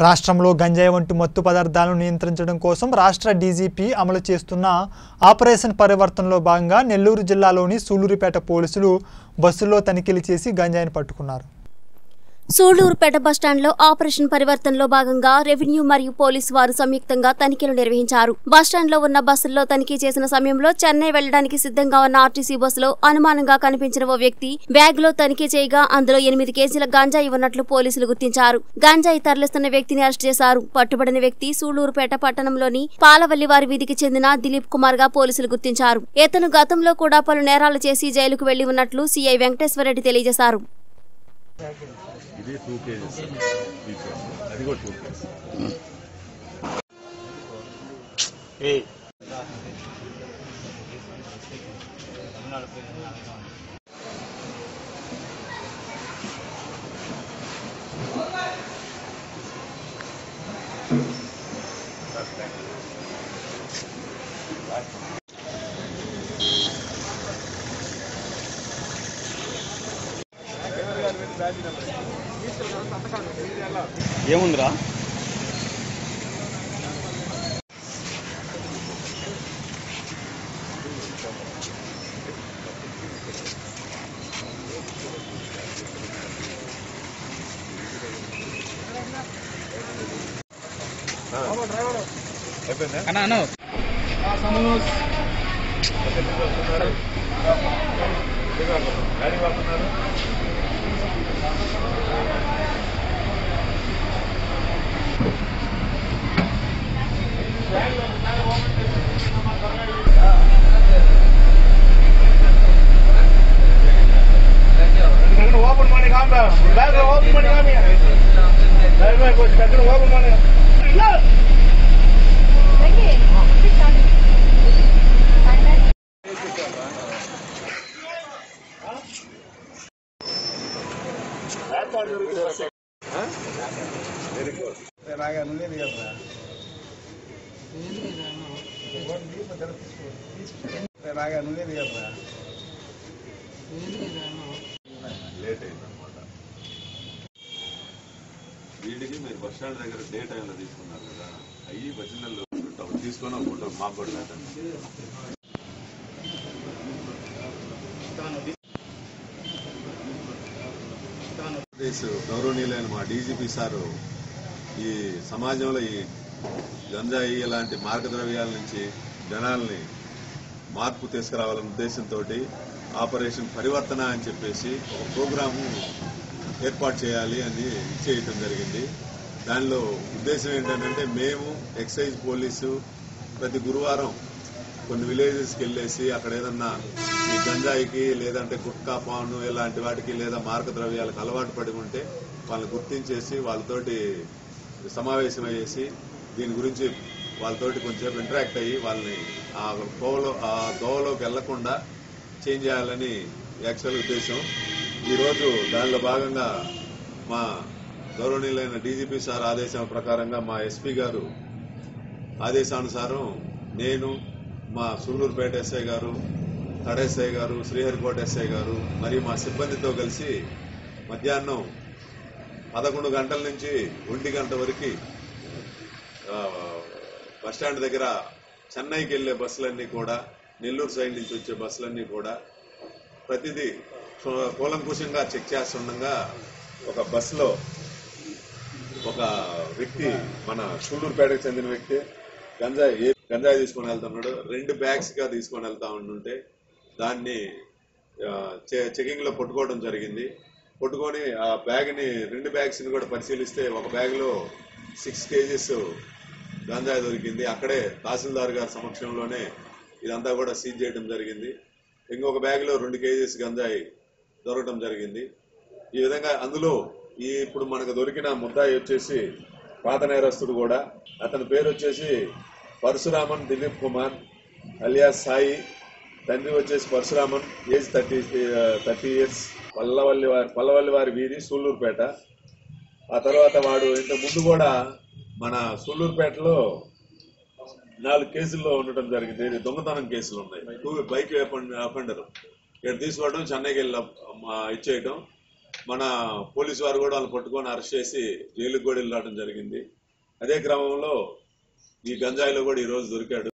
రాష్ట్రంలో గంజాయి వంటి మత్తు పదార్థాలను నియంత్రించడం కోసం రాష్ట్ర డీజీపీ అమలు చేస్తున్న ఆపరేషన్ పరివర్తనలో భాగంగా నెల్లూరు జిల్లాలోని సూళ్లూరుపేట పోలీసులు బస్సుల్లో తనిఖీలు చేసి గంజాయిని పట్టుకున్నారు. సూళ్లూరుపేట బస్టాండ్లో ఆపరేషన్ పరివర్తనలో భాగంగా రెవెన్యూ మరియు పోలీసు వారు సంయుక్తంగా తనిఖీలు నిర్వహించారు. బస్టాండ్లో ఉన్న బస్సుల్లో తనిఖీ చేసిన సమయంలో చెన్నై వెళ్లడానికి సిద్ధంగా ఉన్న ఆర్టీసీ బస్సులో అనుమానంగా కనిపించిన ఓ వ్యక్తి బ్యాగ్ లో తనిఖీ చేయగా అందులో 8 కేజీల గంజాయి ఉన్నట్లు పోలీసులు గుర్తించారు. గంజాయి తరలిస్తున్న వ్యక్తిని అరెస్ట్ చేశారు. పట్టుబడిన వ్యక్తి సూళ్లూరుపేట పట్టణంలోని పాలవల్లివారి వీధికి చెందిన దిలీప్ కుమార్ గా పోలీసులు గుర్తించారు. ఇతను గతంలో కూడా పలు నేరాలు చేసి జైలుకు వెళ్లి ఉన్నట్లు సీఐ వెంకటేశ్వరరెడ్డి తెలియజేశారు. ఇది 2 కేజీస్ అది కూడా 2 కేజీస్ ఏముందిరా అయిపోయిందా గాడి వాడుతున్నారు. ఓపెన్ మనీ కాంబా బ్యాగ్ లో ఓపెన్ మనీ కామి డ్రైవర్ को टक्कर ఓపెన్ మనీ వెరీ గుడ్ రాగా నువ్వే దిగరా రాగా నువ్వే దిగరా లేట్ అయిందనమాట. వీటికి మీరు బస్ స్టాండ్ దగ్గర డే టైంలో తీసుకున్నారు కదా, అయ్యి బస్సులలో తీసుకొని ఒక ఫోటో మాకు కూడా లేదండి. గౌరవనీయులైన మా డీజీపీ సారు ఈ సమాజంలో ఈ గంజాయి ఇలాంటి మార్గద్రవ్యాల నుంచి జనాల్ని మార్పు తీసుకురావాలనే ఉద్దేశంతో ఆపరేషన్ పరివర్తన అని చెప్పేసి ఒక ప్రోగ్రాము ఏర్పాటు చేయాలి అని ఇచ్చేయటం జరిగింది. దానిలో ఉద్దేశం ఏంటంటే మేము ఎక్సైజ్ పోలీసు ప్రతి గురువారం కొన్ని విలేజెస్కి వెళ్ళేసి అక్కడ ఏదన్నా ఈ గంజాయికి లేదంటే గుట్కా పాను ఇలాంటి వాటికి లేదా మార్గద్రవ్యాలకు అలవాటు పడి ఉంటే వాళ్ళని గుర్తించేసి వాళ్ళతోటి సమావేశం అయ్యేసి దీని గురించి వాళ్ళతోటి కొంచెంసేపు ఇంటరాక్ట్ అయ్యి వాళ్ళని ఆ దోవలోకి వెళ్లకుండా చేంజ్ చేయాలని యాక్చువల్ ఉద్దేశం. ఈరోజు దానిలో భాగంగా మా గౌరవనీయులైన డీజీపీ సార్ ఆదేశం ప్రకారంగా మా ఎస్పీ గారు ఆదేశానుసారం నేను మా సూళ్లూరుపేట ఎస్ఐ గారు, తడ ఎస్ఐ గారు, శ్రీహరికోట ఎస్ఐ గారు మరియు మా సిబ్బందితో కలిసి మధ్యాహ్నం 11 గంటల నుంచి 1 గంట వరకు బస్టాండ్ దగ్గర చెన్నైకి వెళ్లే బస్సులన్నీ కూడా, నెల్లూరు సైడ్ నుంచి వచ్చే బస్సులన్నీ కూడా ప్రతిదీ కూలంకుషంగా చెక్ చేస్తుండగా ఒక బస్సులో ఒక వ్యక్తి, మన సూళ్లూరుపేటకు చెందిన వ్యక్తి గంజాయి తీసుకొని వెళ్తున్నాడు. 2 బ్యాగ్స్ గా తీసుకొని వెళ్తా ఉంటుంటే దాన్ని చెకింగ్ లో పట్టుకోవడం జరిగింది. పట్టుకొని ఆ బ్యాగ్ ని 2 బ్యాగ్స్ ని కూడా పరిశీలిస్తే ఒక బ్యాగ్ లో 6 కేజీస్ గంజాయి దొరికింది. అక్కడే తహసీల్దార్ గారి సమక్షంలోనే ఇదంతా కూడా సీజ్ చేయడం జరిగింది. ఇంకొక బ్యాగ్ లో 2 కేజీస్ గంజాయి దొరకడం జరిగింది. ఈ విధంగా అందులో ఇప్పుడు మనకు దొరికిన ముద్దాయి వచ్చేసి పాత నేరస్తుడు కూడా, అతని పేరు వచ్చేసి పరశురామన్ దిలీప్ కుమార్ అలియాస్ సాయి, తండ్రి వచ్చేసి పరశురామన్, ఏజ్ 30 ఇయర్స్, పల్లవల్లివారి వీధి సూళ్లూరుపేట. ఆ తర్వాత వాడు ఇంత ముందు కూడా మన సూళ్లూరుపేటలో 4 కేసుల్లో ఉండటం జరిగింది. ఇది దొంగతనం కేసులు ఉన్నాయి. బైక్ అఫెండర్ ఇక్కడ తీసుకోవడం, చెన్నైకి వెళ్ళి ఇచ్చేయటం. మన పోలీసు వారు కూడా వాళ్ళని పట్టుకొని అరెస్ట్ చేసి జైలుకు కూడా వెళ్ళడం జరిగింది. అదే క్రమంలో ఈ గంజాయిలో కూడా ఈ రోజు దొరికాడు.